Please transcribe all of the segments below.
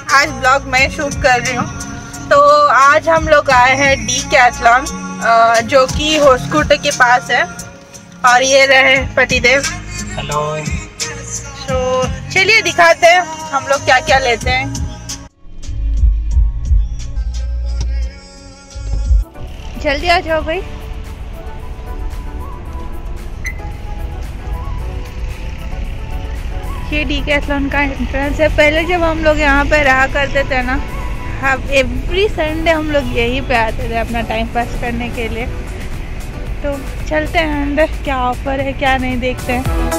आज ब्लॉग मैं शूट कर रही हूँ। तो आज हम लोग आए हैं डीकैथलॉन जो कि होस्कुट के पास है और ये रहे पतिदेव। हेलो। तो चलिए दिखाते हैं हम लोग क्या क्या लेते हैं। जल्दी आ जाओ भाई। ये डीकैथलॉन का एंट्रेंस है। पहले जब हम लोग यहाँ पे रहा करते थे ना, हम एवरी संडे हम लोग यहीं पे आते थे अपना टाइम पास करने के लिए। तो चलते हैं अंदर, क्या ऑफर है क्या नहीं देखते हैं।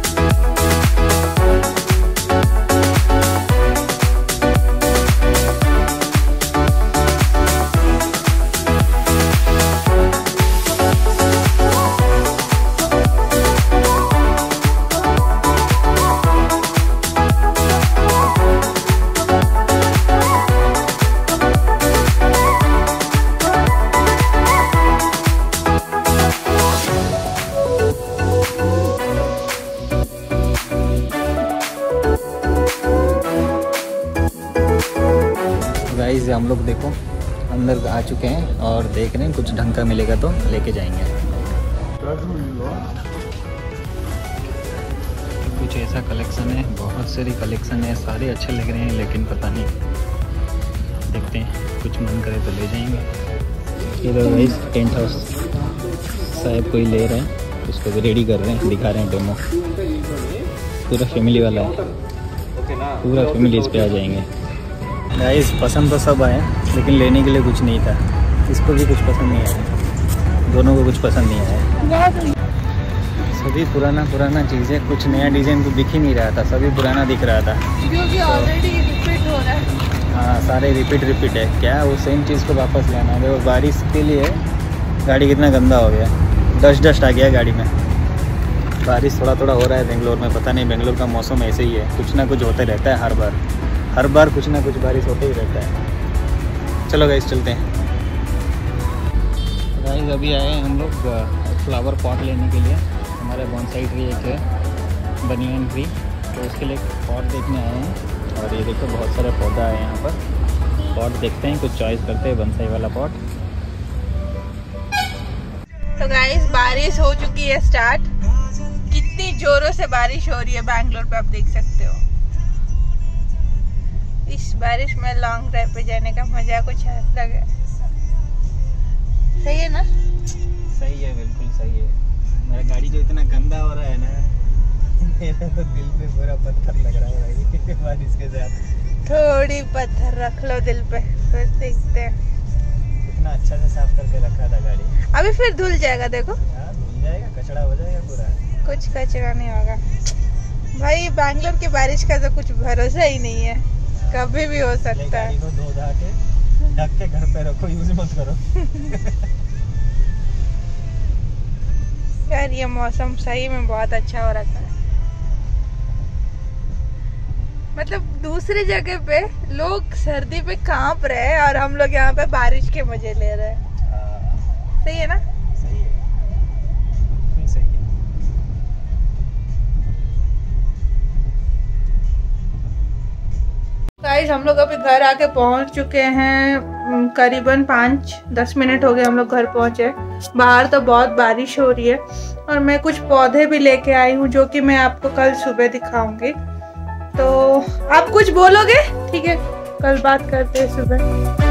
गाइस हम लोग देखो अंदर आ चुके हैं और देख रहे हैं कुछ ढंग का मिलेगा तो लेके जाएंगे। कुछ ऐसा कलेक्शन है, बहुत सारी कलेक्शन है, सारे अच्छे लग रहे हैं लेकिन पता नहीं, देखते हैं कुछ मन करे तो ले जाएंगे। ये तो गाइस टेंट हाउस शायद कोई ले रहे हैं, उसको भी रेडी कर रहे हैं, दिखा रहे हैं डेमो। पूरा फैमिली वाला है, पूरा फैमिली इस पे आ जाएंगे। गाइस पसंद तो सब आए लेकिन लेने के लिए कुछ नहीं था। इसको भी कुछ पसंद नहीं आया, दोनों को कुछ पसंद नहीं आया। सभी पुराना चीज़ है, कुछ नया डिज़ाइन तो दिख ही नहीं रहा था, सभी पुराना दिख रहा था जो कि ऑलरेडी रिपीट हो रहा है। हाँ सारे रिपीट है। क्या वो सेम चीज़ को वापस लाना है। वो बारिश के लिए गाड़ी कितना गंदा हो गया, डस्ट आ गया गाड़ी में। बारिश थोड़ा हो रहा है बेंगलोर में, पता नहीं बेंगलोर का मौसम ऐसे ही है, कुछ ना कुछ होते रहता है हर बार कुछ ना कुछ बारिश होते ही रहता है। चलो गाइस चलते हैं। गाइस अभी आए हैं हम लोग फ्लावर पॉट लेने के लिए। हमारे बॉन्साई ट्री एक है, बनियन ट्री, तो उसके लिए पॉट देखने आए हैं। और ये देखो बहुत सारे पौधा है यहाँ पर। पॉट देखते हैं, कुछ चॉइस करते हैं बॉन्साई वाला पॉट। तो गाइस बारिश हो चुकी है स्टार्ट। कितनी जोरों से बारिश हो रही है बैंगलोर पे, आप देख सकते हो। इस बारिश में लॉन्ग ड्राइव पे जाने का मजा कुछ अलग है। सही है ना? सही है, बिल्कुल सही है। मेरा गाड़ी जो इतना गंदा हो रहा है ना, मेरा तो दिल पे पूरा पत्थर लग रहा है भाई बारिश के साथ। थोड़ी पत्थर रख लो दिल पे, फिर देखते हैं। कितना अच्छा से साफ करके रखा था गाड़ी, अभी फिर धुल जाएगा। देखो धुल जाएगा, कचड़ा हो जाएगा पूरा। कुछ कचरा नहीं होगा भाई। बैंगलोर की बारिश का तो कुछ भरोसा ही नहीं है, कभी भी हो सकता है। गाड़ी को धो धा के ढक के घर पे रखो, यूज मत करो। यार ये मौसम सही में बहुत अच्छा हो रखा है। मतलब दूसरी जगह पे लोग सर्दी पे कांप रहे हैं और हम लोग यहाँ पे बारिश के मजे ले रहे हैं। सही है ना? सही है, सही है। गाइस हम लोग अभी घर आके पहुंच चुके हैं। करीबन 5-10 मिनट हो गए हम लोग घर पहुंचे। बाहर तो बहुत बारिश हो रही है और मैं कुछ पौधे भी लेके आई हूँ जो कि मैं आपको कल सुबह दिखाऊंगी। तो आप कुछ बोलोगे? ठीक है, कल बात करते हैं सुबह।